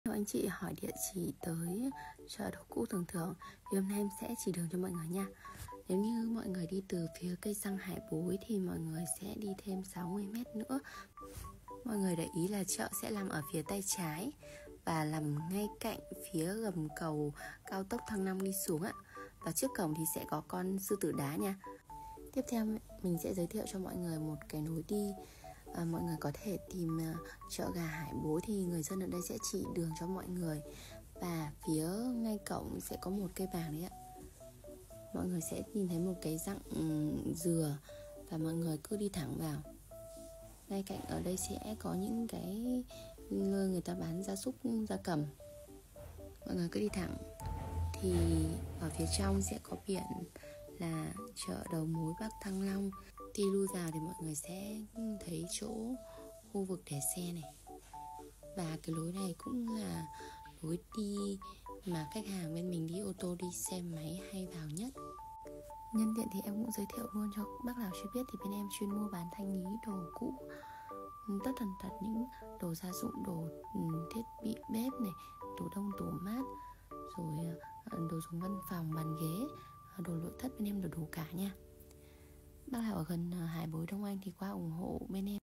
Nếu anh chị hỏi địa chỉ tới chợ đồ cũ Tưởng Thưởng thì hôm nay em sẽ chỉ đường cho mọi người nha. Nếu như mọi người đi từ phía cây xăng Hải Bối thì mọi người sẽ đi thêm 60 mét nữa. Mọi người để ý là chợ sẽ nằm ở phía tay trái và nằm ngay cạnh phía gầm cầu cao tốc Thăng Long đi xuống ạ. Và trước cổng thì sẽ có con sư tử đá nha. Tiếp theo mình sẽ giới thiệu cho mọi người một cái lối đi. Mọi người có thể tìm chợ gà Hải Bối thì người dân ở đây sẽ chỉ đường cho mọi người. Và phía ngay cổng sẽ có một cây bàng đấy ạ. Mọi người sẽ nhìn thấy một cái dặng dừa và mọi người cứ đi thẳng vào. Ngay cạnh ở đây sẽ có những cái nơi người ta bán gia súc, gia cầm. Mọi người cứ đi thẳng thì ở phía trong sẽ có biển là chợ đầu mối Bắc Thăng Long. Đi lui vào thì mọi người sẽ thấy chỗ khu vực để xe này. Và cái lối này cũng là lối đi mà khách hàng bên mình đi ô tô, đi xe máy hay vào nhất. Nhân tiện thì em cũng giới thiệu luôn cho bác nào chưa biết thì bên em chuyên mua bán thanh lý đồ cũ, tất tần tật những đồ gia dụng, đồ thiết bị bếp này, tủ đông, tủ mát, rồi đồ dùng văn phòng, bàn ghế, đồ nội thất bên em đều đủ cả nha. Bác nào ở gần Hải Bối Đông Anh thì qua ủng hộ bên em.